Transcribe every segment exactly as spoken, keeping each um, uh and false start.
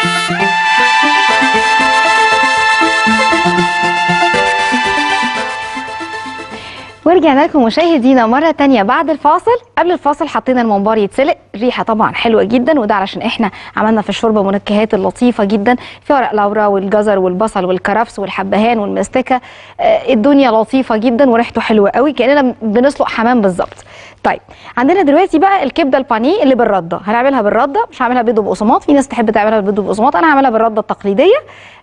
ورجعنا لكم مشاهدينا مرة تانية بعد الفاصل. قبل الفاصل حطينا الممبار يتسلق، الريحة طبعا حلوة جدا، وده علشان احنا عملنا في الشوربة منكهات اللطيفة جدا، في ورق لورا والجزر والبصل والكرفس والحبهان والمستكة. آه الدنيا لطيفة جدا وريحته حلوة قوي، كأننا بنسلق حمام بالظبط. طيب عندنا دلوقتي بقى الكبدة البانيه اللي بالردة، هنعملها بالردة، مش هعملها بيض وبقسماط، في ناس تحب تعملها بالبيض وبقسماط، انا هعملها بالردة التقليدية.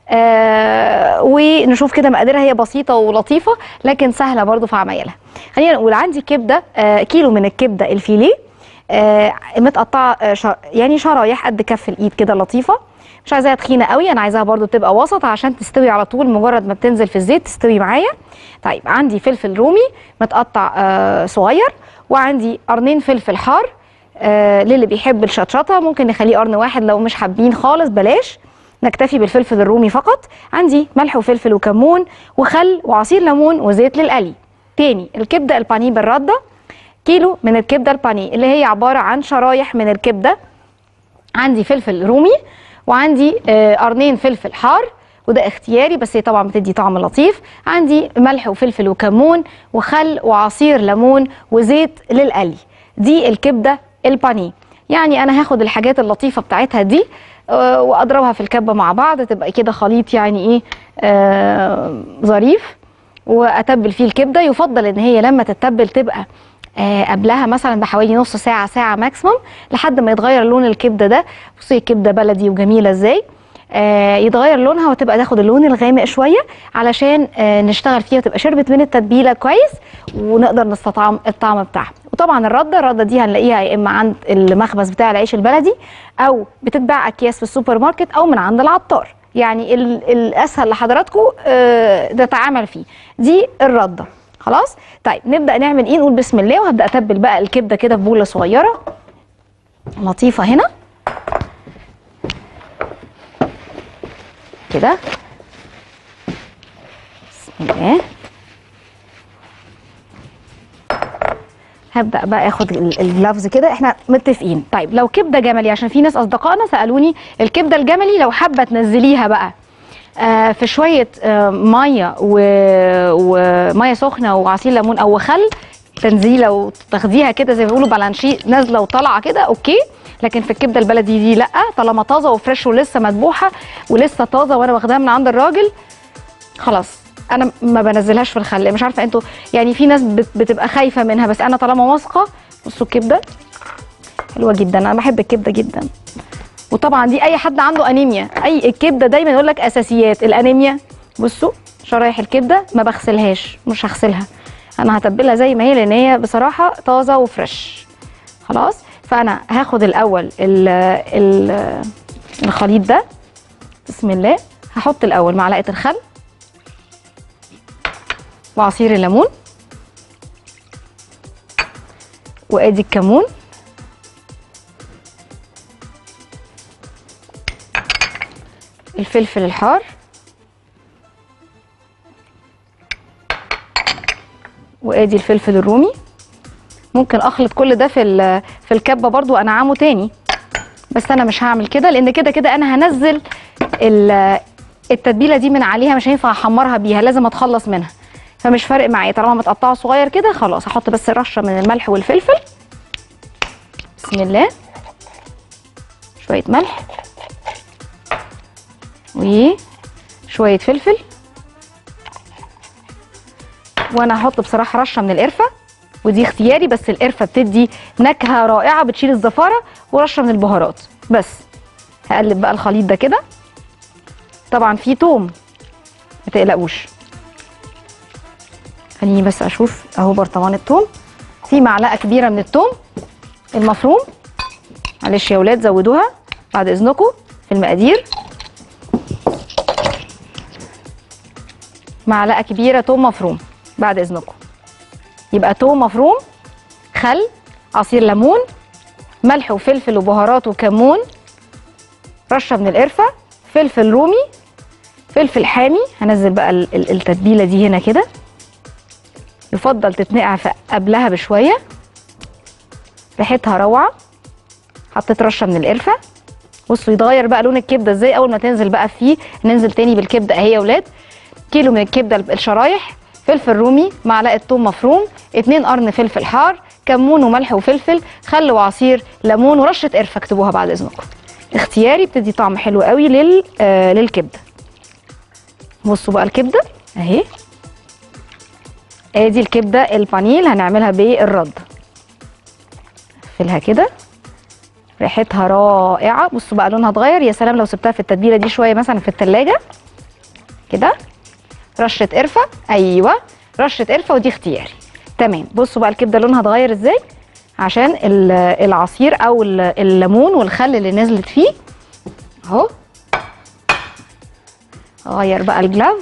آه ونشوف كده مقاديرها، هي بسيطة ولطيفة لكن سهلة برضو في عمايلها. خلينا نقول عندي كبدة، آه كيلو من الكبدة الفيليه، آه متقطعة آه شر يعني شرايح قد كف الايد كده لطيفة، مش عايزاها تخينة قوي، انا عايزاها برضو تبقى وسط عشان تستوي على طول، مجرد ما بتنزل في الزيت تستوي معايا. طيب عندي فلفل رومي متقطع آه صغير، وعندي قرنين فلفل حار، آه للي بيحب الشطشطة ممكن نخليه قرن واحد، لو مش حابين خالص بلاش، نكتفي بالفلفل الرومي فقط. عندي ملح وفلفل وكمون وخل وعصير ليمون وزيت للقلي. تاني الكبده البانيه بالرده، كيلو من الكبده البانيه اللي هي عباره عن شرايح من الكبده، عندي فلفل رومي وعندي آه قرنين فلفل حار وده اختياري بس هي طبعا بتدي طعم لطيف، عندي ملح وفلفل وكمون وخل وعصير ليمون وزيت للقلي. دي الكبده البانيه. يعني انا هاخد الحاجات اللطيفه بتاعتها دي واضربها في الكبه مع بعض، تبقى كده خليط يعني ايه آه ظريف، واتبل فيه الكبده. يفضل ان هي لما تتبل تبقى آه قبلها مثلا بحوالي نص ساعه ساعه ماكسيموم لحد ما يتغير لون الكبده ده. بصي الكبده بلدي وجميله ازاي، آه يتغير لونها وتبقى تاخد اللون الغامق شويه علشان آه نشتغل فيها وتبقى شربت من التتبيله كويس ونقدر نستطعم الطعم بتاعها. وطبعا الرده الرده دي هنلاقيها يا اما عند المخبز بتاع العيش البلدي او بتتباع اكياس في السوبر ماركت او من عند العطار، يعني الاسهل لحضراتكم آه نتعامل فيه. دي الرده خلاص. طيب نبدا نعمل ايه؟ نقول بسم الله، وهبدا اتبل بقى الكبده كده في بوله صغيره لطيفه هنا كده. بسم الله. هبدا بقى اخد الجلافز كده، احنا متفقين. طيب لو كبده جملي، عشان في ناس اصدقائنا سالوني الكبده الجملي لو حابه تنزليها بقى آه في شويه آه ميه وميه سخنه وعصير ليمون او خل، تنزيله وتاخديها كده زي ما بيقولوا بلانشي نازله وطالعه كده، اوكي. لكن في الكبده البلدي دي لا، طالما طازه وفريش ولسه مذبوحه ولسه طازه وانا واخداها من عند الراجل خلاص انا ما بنزلهاش في الخل. مش عارفه انتوا يعني في ناس بتبقى خايفه منها، بس انا طالما واثقه. بصوا الكبده حلوه جدا، انا بحب الكبده جدا. وطبعا دي اي حد عنده انيميا، اي الكبده دايما يقول لك اساسيات الانيميا. بصوا شرايح الكبده ما بغسلهاش، مش هغسلها، انا هتبلها زي ما هي لان هي بصراحه طازه وفريش خلاص. فانا هاخد الاول ال ال الخليط ده بسم الله. هحط الاول معلقه الخل وعصير الليمون وادي الكمون الفلفل الحار وادي الفلفل الرومي. ممكن اخلط كل ده في في الكبه برضو انعمه تاني، بس انا مش هعمل كده لان كده كده انا هنزل التتبيله دي من عليها، مش هينفع احمرها بيها، لازم اتخلص منها، فمش فارق معايا طالما متقطعه صغير كده خلاص. هحط بس رشه من الملح والفلفل بسم الله، شويه ملح وشويه فلفل، وانا هحط بصراحه رشه من القرفه ودي اختياري، بس القرفه بتدي نكهه رائعه بتشيل الزفاره، ورشه من البهارات بس. هقلب بقى الخليط ده كده. طبعا فيه توم ما تقلقوش، خليني بس اشوف اهو برطمان التوم، في معلقه كبيره من التوم المفروم، معلش يا ولاد زودوها بعد اذنكم في المقادير، معلقه كبيره توم مفروم بعد اذنكم. يبقى توم مفروم، خل، عصير ليمون، ملح وفلفل وبهارات وكمون، رشه من القرفه، فلفل رومي، فلفل حامي. هنزل بقى التتبيله دي هنا كده، يفضل تتنقع قبلها بشويه، ريحتها روعه. حطيت رشه من القرفه بصوا يتغير بقى لون الكبده ازاي اول ما تنزل بقى فيه. ننزل تاني بالكبده اهي يا ولاد. كيلو من الكبده الشرايح، فلفل رومي، معلقه ثوم مفروم، اتنين قرن فلفل حار، كمون وملح وفلفل، خل وعصير ليمون ورشه قرفه. اكتبوها بعد اذنكم، اختياري، بتدي طعم حلو قوي لل آه للكبده. بصوا بقى الكبده اهي، ادي الكبده البانيل هنعملها بالرد. اقفلها كده، ريحتها رائعه. بصوا بقى لونها اتغير، يا سلام لو سبتها في التتبيله دي شويه مثلا في التلاجة كده. رشه قرفه، ايوه رشه قرفه، ودي اختياري. تمام. بصوا بقى الكبده لونها اتغير ازاي عشان العصير او الليمون والخل اللي نزلت فيه اهو. غير بقى الجلاف.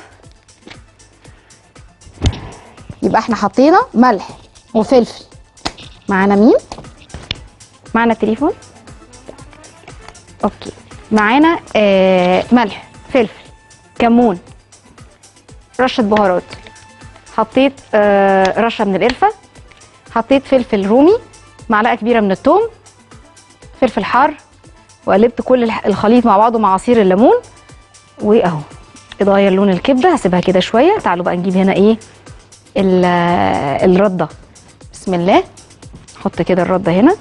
يبقى احنا حطينا ملح وفلفل. معانا مين؟ معانا التليفون. اوكي. معانا آه ملح، فلفل، كمون، رشه بهارات، حطيت آه رشه من القرفه، حطيت فلفل رومي، معلقه كبيره من الثوم، فلفل حار، وقلبت كل الخليط مع بعضه مع عصير الليمون. واهو اتغير لون الكبده. هسيبها كده شويه. تعالوا بقى نجيب هنا ايه الرده. بسم الله. نحط كده الرده هنا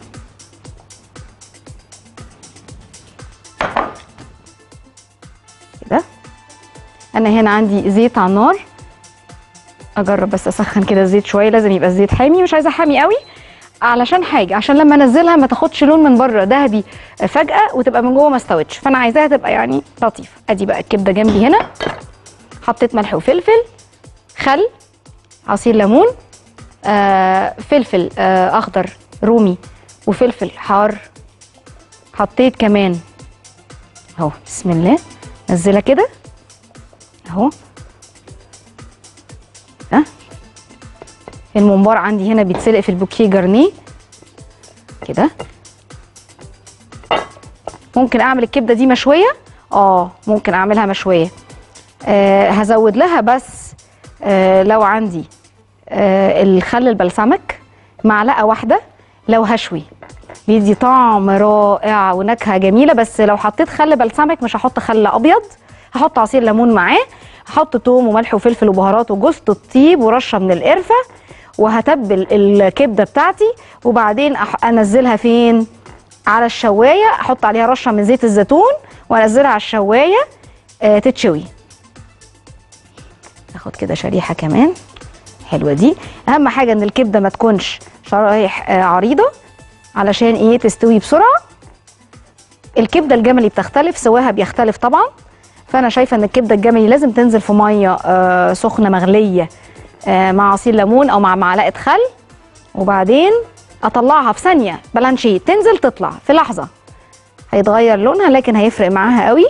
كده. انا هنا عندي زيت على النار. اجرب بس اسخن كده الزيت شويه، لازم يبقى الزيت حامي، مش عايزه حامي قوي علشان حاجه، عشان لما انزلها ما تاخدش لون من بره ذهبي فجاه وتبقى من جوه ما استوتش، فانا عايزاها تبقى يعني لطيفه. ادي بقى الكبده جنبي هنا. حطيت ملح وفلفل، خل، عصير ليمون، آه فلفل آه اخضر رومي وفلفل حار. حطيت كمان اهو، بسم الله، نزلها كده اهو. ها الممبار عندي هنا بيتسلق في البوكيه جرنيه كده. ممكن اعمل الكبده دي مشويه، اه ممكن اعملها مشويه. آه هزود لها بس آه لو عندي آه الخل البلسمك معلقه واحده لو هشوي، بيدي طعم رائع ونكهه جميله. بس لو حطيت خل بلسمك مش هحط خل ابيض، هحط عصير ليمون معاه، هحط توم وملح وفلفل وبهارات وجوز الطيب ورشه من القرفه، وهتبل الكبده بتاعتي. وبعدين انزلها فين؟ على الشوايه، احط عليها رشه من زيت الزيتون وانزلها على الشوايه آه تتشوي. اخد كده شريحه كمان حلوه دي. اهم حاجه ان الكبده ما تكونش شرايح آه عريضه علشان ايه تستوي بسرعه. الكبده الجملي بتختلف، سواها بيختلف طبعا، فانا شايفه ان الكبده الجملي لازم تنزل في ميه آه سخنه مغليه آه مع عصير ليمون او مع معلقه خل، وبعدين اطلعها في ثانيه بلانشيه، تنزل تطلع في لحظه، هيتغير لونها لكن هيفرق معاها قوي.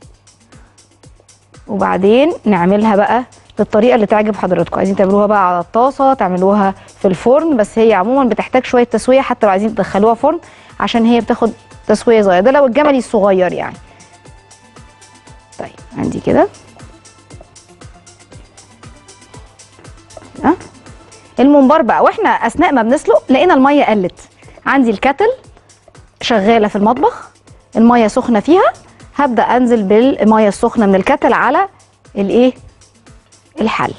وبعدين نعملها بقى بالطريقه اللي تعجب حضراتكم. عايزين تعملوها بقى على الطاسه، تعملوها في الفرن، بس هي عموما بتحتاج شويه تسويه حتى لو عايزين تدخلوها فرن، عشان هي بتاخد تسويه صغيره. ده لو الجملي الصغير يعني. طيب عندي كده ها الممبار بقى. واحنا اثناء ما بنسلق لقينا الميه قلت. عندي الكاتل شغاله في المطبخ، الميه سخنه فيها، هبدا انزل بالميه السخنه من الكاتل على الايه الحل.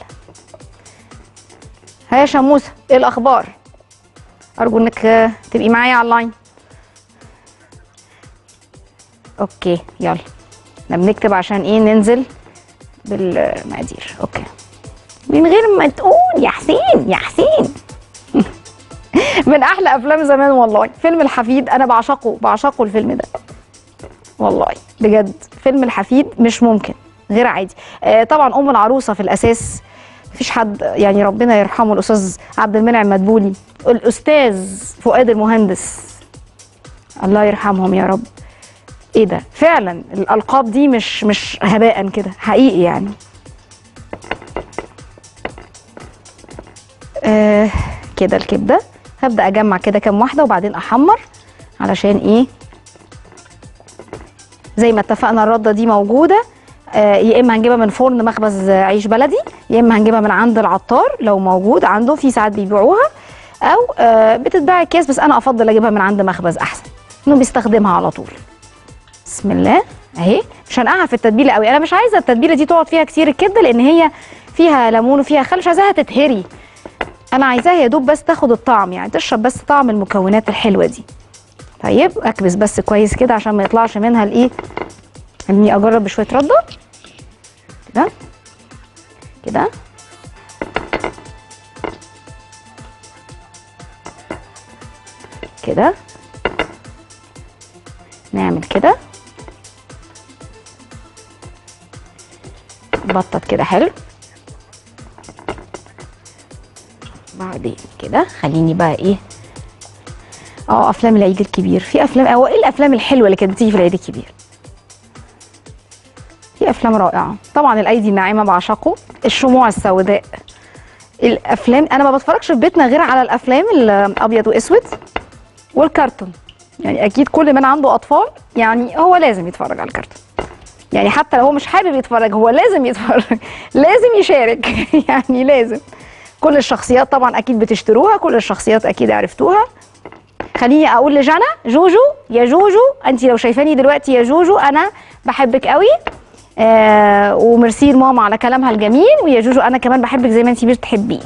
ها يا شموسه ايه الاخبار؟ ارجو انك تبقي معايا على اللاين. اوكي يلا احنا بنكتب عشان ايه ننزل بالمقادير. اوكي من غير ما تقول يا حسين يا حسين. من احلى افلام زمان والله فيلم الحفيد. انا بعشقه بعشقه الفيلم ده والله بجد. فيلم الحفيد مش ممكن غير عادي. آه طبعا ام العروسه في الاساس مفيش حد يعني ربنا يرحمه الاستاذ عبد المنعم مدبولي، الاستاذ فؤاد المهندس الله يرحمهم يا رب. ايه ده فعلا الالقاب دي مش مش هباء كده حقيقي يعني. آه كده الكبده هبدا اجمع كده كام واحده وبعدين احمر علشان ايه زي ما اتفقنا. الرده دي موجوده آه يا اما هنجيبها من فرن مخبز عيش بلدي، يا اما هنجيبها من عند العطار لو موجود عنده، في ساعات بيبيعوها، او آه بتتباع اكياس، بس انا افضل اجيبها من عند مخبز احسن انه بيستخدمها على طول. بسم الله اهي. مش هنقعها في التتبيله قوي، انا مش عايزه التتبيله دي تقعد فيها كتير الكبده لان هي فيها ليمون وفيها خل، مش عايزاها تتهري، انا عايزاها يا دوب بس تاخد الطعم، يعني تشرب بس طعم المكونات الحلوه دي. طيب اكبس بس كويس كده عشان ما يطلعش منها الايه. خليني اجرب بشويه رده كده كده كده، نعمل كده بطط كده حلو. بعدين كده خليني بقى ايه، اه افلام العيد الكبير، في افلام، او ايه الافلام الحلوه اللي كانت بتيجي في العيد الكبير؟ في افلام رائعه طبعا، الايدي الناعمه بعشقه، الشموع السوداء، الافلام انا ما بتفرجش في بيتنا غير على الافلام الابيض واسود والكرتون، يعني اكيد كل من عنده اطفال يعني هو لازم يتفرج على الكرتون، يعني حتى لو هو مش حابب يتفرج هو لازم يتفرج لازم يشارك يعني لازم. كل الشخصيات طبعا اكيد بتشتروها، كل الشخصيات اكيد عرفتوها. خليني اقول لجانا، جوجو يا جوجو، انت لو شايفاني دلوقتي يا جوجو انا بحبك قوي، آه وميرسي لماما على كلامها الجميل، ويا جوجو انا كمان بحبك زي ما انت بتحبين.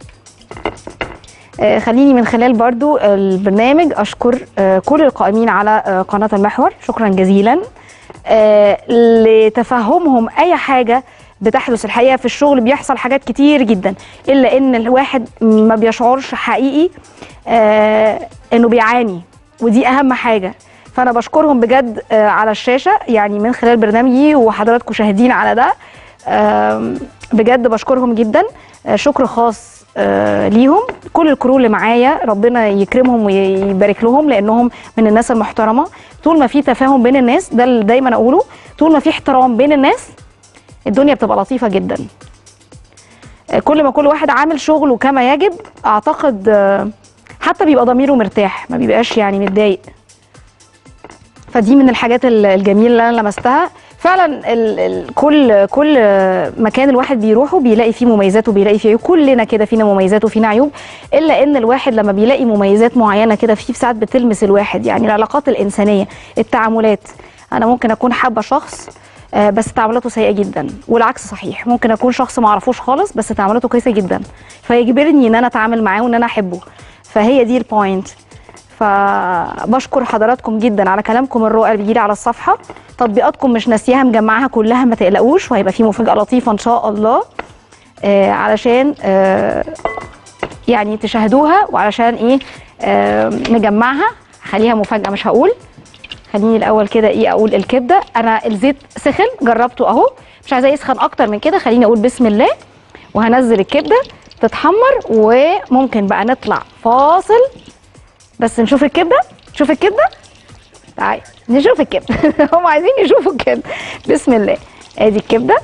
آه خليني من خلال برضو البرنامج اشكر آه كل القائمين على آه قناه المحور، شكرا جزيلا آه لتفهمهم اي حاجه بتحدث. الحقيقه في الشغل بيحصل حاجات كتير جدا الا ان الواحد ما بيشعرش حقيقي آه انه بيعاني، ودي اهم حاجه. فانا بشكرهم بجد آه على الشاشه، يعني من خلال برنامجي وحضراتكم شاهدين على ده، آه بجد بشكرهم جدا. آه شكر خاص آه ليهم، كل الكرو اللي معايا ربنا يكرمهم ويبارك لهم لانهم من الناس المحترمه. طول ما في تفاهم بين الناس، ده اللي دايما اقوله، طول ما في احترام بين الناس الدنيا بتبقى لطيفه جدا. كل ما كل واحد عامل شغله كما يجب اعتقد حتى بيبقى ضميره مرتاح، ما بيبقاش يعني متضايق. فدي من الحاجات الجميله اللي انا لمستها فعلا. ال ال كل كل مكان الواحد بيروحه بيلاقي فيه مميزات وبيلاقي فيه عيوب، كلنا كده فينا مميزات وفينا عيوب، الا ان الواحد لما بيلاقي مميزات معينه كده في ساعات بتلمس الواحد، يعني العلاقات الانسانيه، التعاملات. انا ممكن اكون حابه شخص آه بس تعاملاته سيئه جدا، والعكس صحيح، ممكن اكون شخص ما اعرفوش خالص بس تعاملاته كويسه جدا فيجبرني ان انا اتعامل معاه وان انا احبه. فهي دي البوينت. فبشكر حضراتكم جدا على كلامكم الرائع اللي بيجيلي على الصفحه، تطبيقاتكم مش ناسياها، مجمعاها كلها ما تقلقوش، وهيبقى في مفاجاه لطيفه ان شاء الله آه علشان آه يعني تشاهدوها، وعلشان ايه آه نجمعها، خليها مفاجاه مش هقول. خليني الاول كده ايه اقول الكبده، انا الزيت سخن جربته اهو، مش عايزاه يسخن اكتر من كده. خليني اقول بسم الله وهنزل الكبده تتحمر، وممكن بقى نطلع فاصل بس نشوف الكبده. نشوف الكبده، تعالي نشوف الكبده هم عايزين يشوفوا الكبده. بسم الله، ادي الكبده،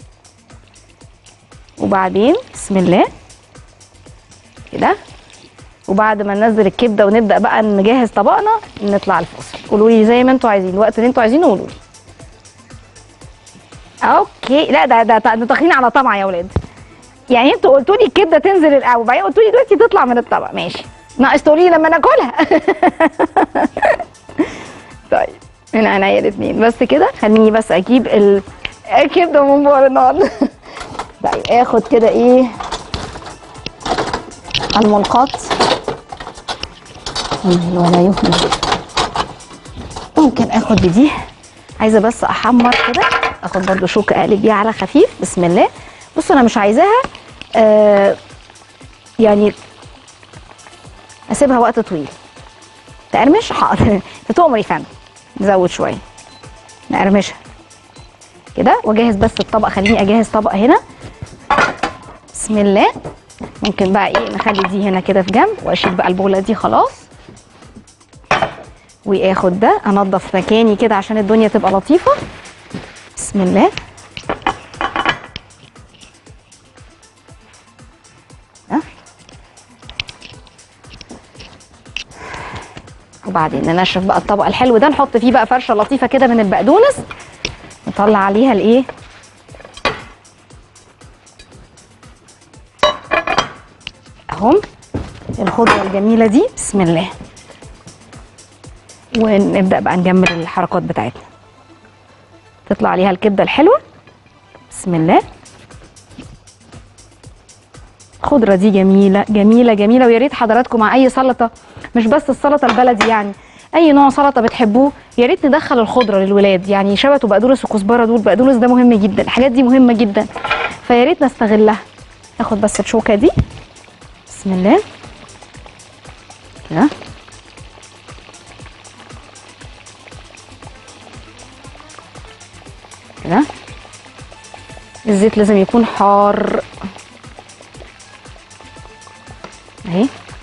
وبعدين بسم الله كده، وبعد ما ننزل الكبده ونبدا بقى نجهز طبقنا نطلع الفاصل. قولوا لي زي ما انتوا عايزين، الوقت اللي انتوا عايزينه قولوا لي. اوكي، لا ده ده ده داخلين على طمع يا اولاد، يعني انتوا قلتوا لي الكبده تنزل الاول وبعدين قلتوا لي دلوقتي تطلع من الطبق، ماشي، ناقص تقولي لي لما ناكلها طيب من عينيا الاثنين بس كده. خليني بس اجيب الكبده من بره النهارده طيب اخد كده ايه المنقاط ولا يهمل، ممكن اخد بدي، عايزه بس احمر كده، اخد برده شوكه اقلب بيها على خفيف. بسم الله. بصوا انا مش عايزاها آه يعني اسيبها وقت طويل تقرمش، حاضر تؤمر يا فندم، نزود شويه نقرمشها كده واجهز بس الطبق. خليني اجهز طبق هنا، بسم الله. ممكن بقى ايه نخلي دي هنا كده في جنب، واشيل بقى البوله دي خلاص، واخد ده انضف مكاني كده عشان الدنيا تبقى لطيفه. بسم الله. أه؟ وبعدين ننشف بقى الطبق الحلو ده، نحط فيه بقى فرشه لطيفه كده من البقدونس، نطلع عليها الايه اهم الخضره الجميله دي. بسم الله. ونبدا بقى نجمل الحركات بتاعتنا. تطلع عليها الكبده الحلوه. بسم الله. الخضره دي جميله جميله جميله، ويا ريت حضراتكم مع اي سلطه، مش بس السلطه البلدي يعني، اي نوع سلطه بتحبوه يا ريت ندخل الخضره للولاد، يعني شبت وبقدونس وكزبره، دول بقدونس ده مهم جدا، الحاجات دي مهمه جدا، فيا ريت نستغلها. ناخد بس الشوكه دي. بسم الله كده. كده الزيت لازم يكون حار اهي.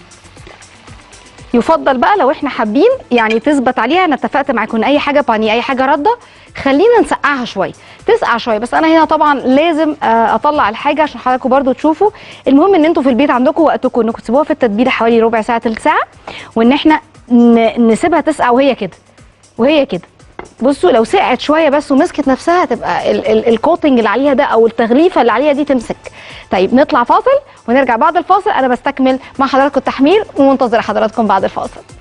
يفضل بقى لو احنا حابين يعني تثبت عليها، انا اتفقت معاكم اي حاجه باني اي حاجه رده خلينا نسقعها شويه، تسقع شويه، بس انا هنا طبعا لازم اطلع الحاجه عشان حضراتكم برده تشوفوا. المهم ان انتوا في البيت عندكم وقتكم انكم تسيبوها في التتبيله حوالي ربع ساعه تلت ساعه، وان احنا نسيبها تسقع وهي كده وهي كده. بصوا لو سقعت شويه بس ومسكت نفسها تبقى الكوتنج اللي عليها ده او التغليفه اللي عليها دي تمسك. طيب نطلع فاصل ونرجع بعد الفاصل، انا بستكمل مع حضراتكم التحمير ومنتظره حضراتكم بعد الفاصل.